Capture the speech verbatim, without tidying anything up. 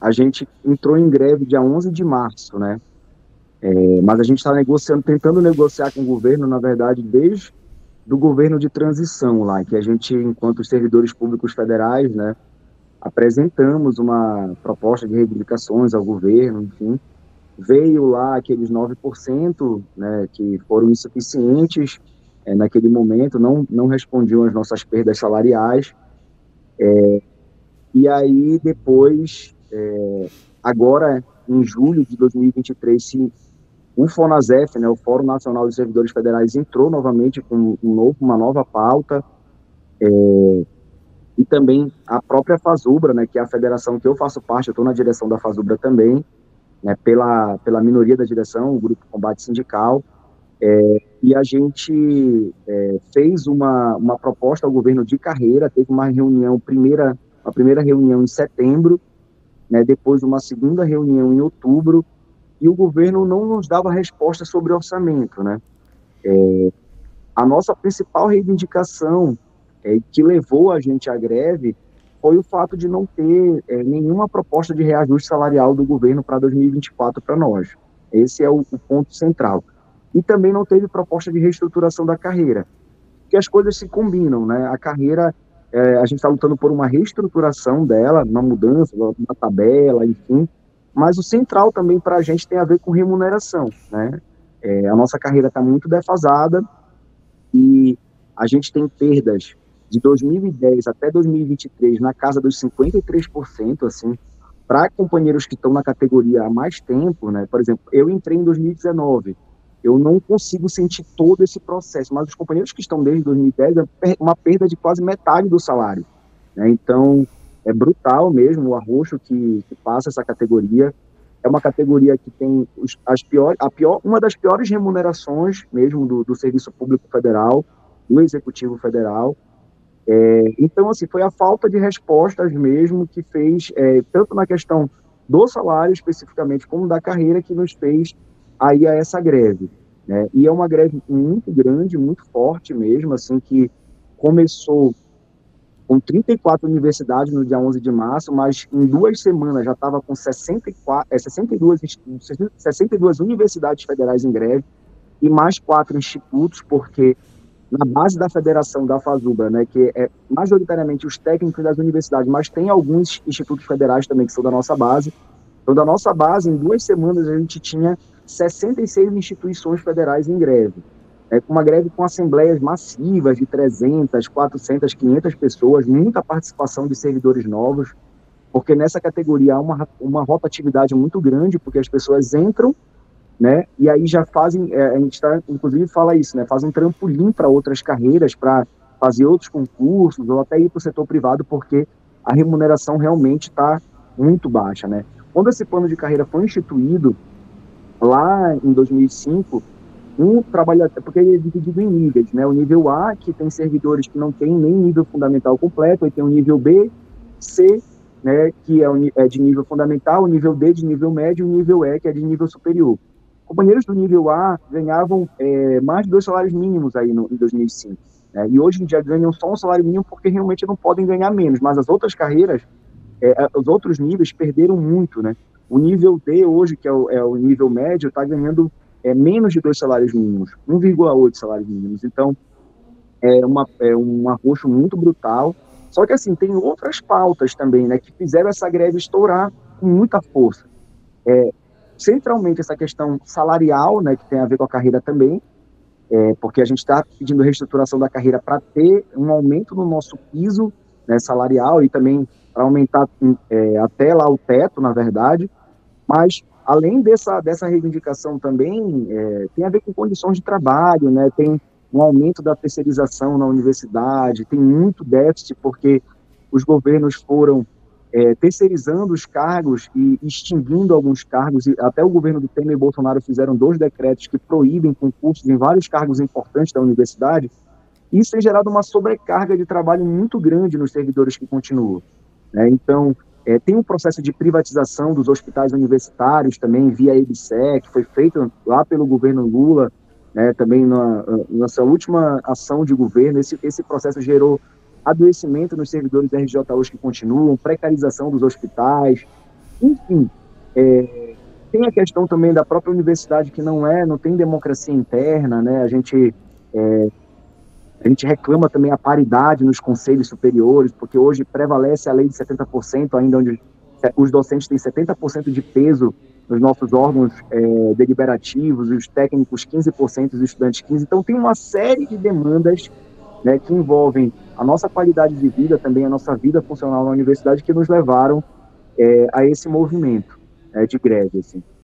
a gente entrou em greve dia onze de março, né? É, mas a gente está negociando, tentando negociar com o governo, na verdade, desde do governo de transição lá, que a gente, enquanto servidores públicos federais, né, apresentamos uma proposta de reivindicações ao governo, enfim, veio lá aqueles nove por cento, né, que foram insuficientes é, naquele momento, não, não respondiam às nossas perdas salariais, e aí depois, é, agora, em julho de dois mil e vinte e três, se o FONASEF, né, o Fórum Nacional dos Servidores Federais, entrou novamente com um novo, uma nova pauta, e também a própria FASUBRA, né, que é a federação que eu faço parte, eu estou na direção da FASUBRA também, né, pela, pela minoria da direção, o Grupo Combate Sindical, é, e a gente é, fez uma, uma proposta ao governo de carreira, teve uma reunião, primeira, a primeira reunião em setembro, né, depois uma segunda reunião em outubro, e o governo não nos dava resposta sobre orçamento, né. É, a nossa principal reivindicação é, que levou a gente à greve foi o fato de não ter é, nenhuma proposta de reajuste salarial do governo para dois mil e vinte e quatro para nós. Esse é o, o ponto central. E também não teve proposta de reestruturação da carreira, porque as coisas se combinam, né? A carreira, é, a gente está lutando por uma reestruturação dela, uma mudança, uma tabela, enfim, mas o central também para a gente tem a ver com remuneração, né? É, a nossa carreira está muito defasada, e a gente tem perdas de dois mil e dez até dois mil e vinte e três na casa dos cinquenta e três por cento, assim, para companheiros que estão na categoria há mais tempo, né? Por exemplo, eu entrei em dois mil e dezenove, eu não consigo sentir todo esse processo, mas os companheiros que estão desde dois mil e dez, é uma perda de quase metade do salário, né? Então, é brutal mesmo o arroxo que, que passa essa categoria. É uma categoria que tem os, as piores, a pior, uma das piores remunerações mesmo do, do Serviço Público Federal, do Executivo Federal. É, então, assim, foi a falta de respostas mesmo que fez, é, tanto na questão do salário especificamente, como da carreira, que nos fez aí a essa greve, né? E é uma greve muito grande, muito forte mesmo, assim, que começou com trinta e quatro universidades no dia onze de março, mas em duas semanas já estava com sessenta e quatro, é, sessenta e duas, sessenta e duas universidades federais em greve, e mais quatro institutos, porque na base da federação da FASUBRA, né, que é majoritariamente os técnicos das universidades, mas tem alguns institutos federais também que são da nossa base. Então, da nossa base, em duas semanas, a gente tinha sessenta e seis instituições federais em greve. É, uma greve com assembleias massivas de trezentas, quatrocentas, quinhentas pessoas, muita participação de servidores novos, porque nessa categoria há uma, uma rotatividade muito grande, porque as pessoas entram, né, e aí já fazem, é, a gente tá, inclusive fala isso, né, faz um trampolim para outras carreiras, para fazer outros concursos, ou até ir para o setor privado, porque a remuneração realmente está muito baixa, né. Quando esse plano de carreira foi instituído, lá em dois mil e cinco, um trabalhador, porque ele é dividido em níveis, né? O nível A, que tem servidores que não têm nem nível fundamental completo, aí tem o nível B, C, né, que é, o, é de nível fundamental, o nível D de nível médio, e o nível E, que é de nível superior. Companheiros do nível A ganhavam é, mais de dois salários mínimos aí no, em dois mil e cinco, né? E hoje em dia ganham só um salário mínimo porque realmente não podem ganhar menos, mas as outras carreiras, é, os outros níveis perderam muito, né? O nível D hoje, que é o, é o nível médio, está ganhando é, menos de dois salários mínimos, um vírgula oito salários mínimos. Então, é, uma, é um arroxo muito brutal. Só que, assim, tem outras pautas também, né, que fizeram essa greve estourar com muita força. É, centralmente, essa questão salarial, né, que tem a ver com a carreira também, é, porque a gente está pedindo reestruturação da carreira para ter um aumento no nosso piso, né, salarial, e também para aumentar é, até lá o teto, na verdade. Mas, além dessa, dessa reivindicação também, é, tem a ver com condições de trabalho, né? Tem um aumento da terceirização na universidade, tem muito déficit, porque os governos foram é, terceirizando os cargos e extinguindo alguns cargos, e até o governo do Temer e Bolsonaro fizeram dois decretos que proíbem concursos em vários cargos importantes da universidade. Isso tem gerado uma sobrecarga de trabalho muito grande nos servidores que continuam, né? Então, é, tem um processo de privatização dos hospitais universitários também, via E B S E, que foi feito lá pelo governo Lula, né, também na nossa última ação de governo. Esse, esse processo gerou adoecimento nos servidores da R J Us que continuam, precarização dos hospitais. Enfim, é, tem a questão também da própria universidade que não é, não tem democracia interna, né? A gente, é, a gente reclama também a paridade nos conselhos superiores, porque hoje prevalece a lei de setenta por cento, ainda onde os docentes têm setenta por cento de peso nos nossos órgãos é, deliberativos, os técnicos quinze por cento, os estudantes quinze por cento. Então, tem uma série de demandas, né, que envolvem a nossa qualidade de vida, também a nossa vida funcional na universidade, que nos levaram é, a esse movimento é, de greve, assim.